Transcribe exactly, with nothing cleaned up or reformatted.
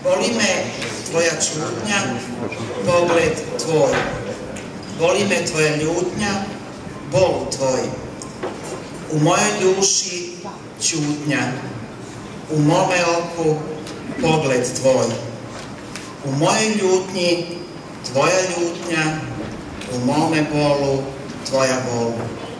Boli me tvoja čutnja, pogled tvoj. Boli me tvoja ljutnja, bol tvoj. U mojoj duši čutnja, u mome oku pogled tvoj. U mojoj ljutnji tvoja ljutnja, u mome bolu tvoja bol.